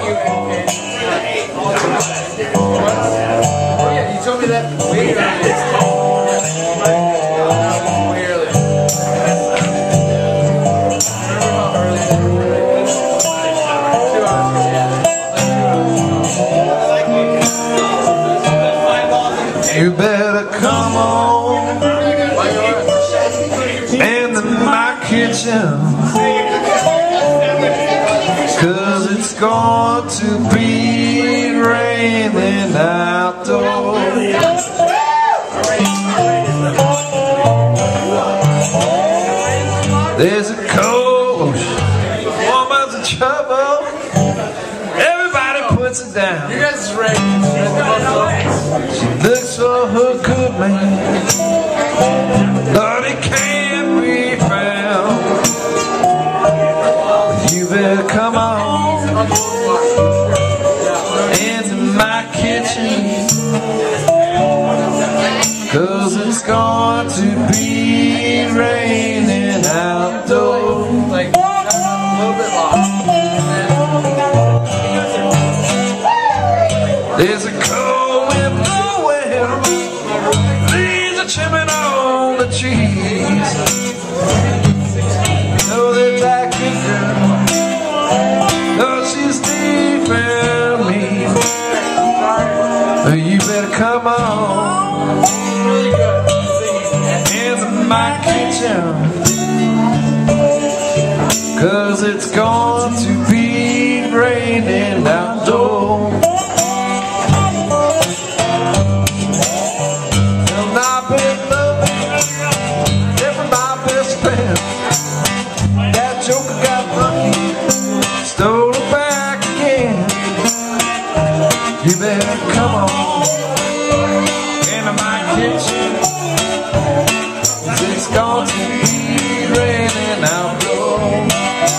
Oh yeah, you told me that way earlier. You better come on into my kitchen, 'cause it's going to be raining outdoors. There's a cold woman's in trouble. Everybody puts it down. You guys is ready. She looks for her good man, but he can't be found. You better come on into my kitchen, 'cause it's going to be raining outdoors. Like, a little bit lost. There's a cold wind blowing, leaves are chipping on the trees. Oh, that black girl, oh, she's leaving me. Oh, you better come on into my kitchen, 'cause it's going to be raining outdoors. Joker got lucky, stole it back again. You better come on into my kitchen, 'cause it's going to be raining outdoors.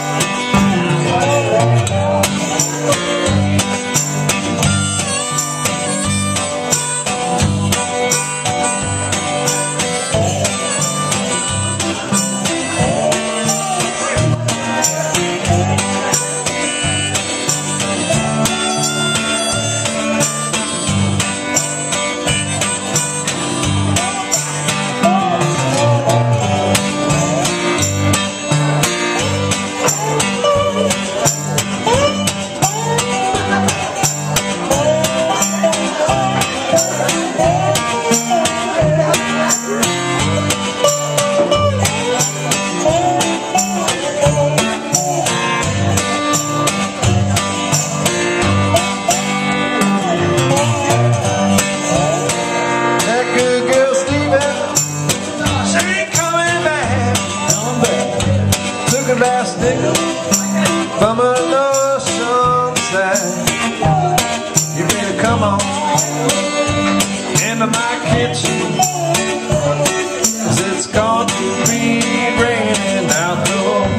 Last nickel from a notion side. You better come on into my kitchen, 'cause it's going to be raining outdoors.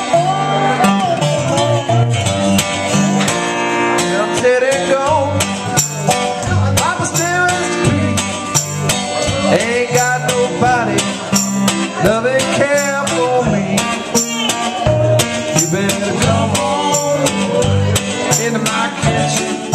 Now Teddy gone, Papa still is free. Ain't got nobody loving care for me. You better come on into my kitchen,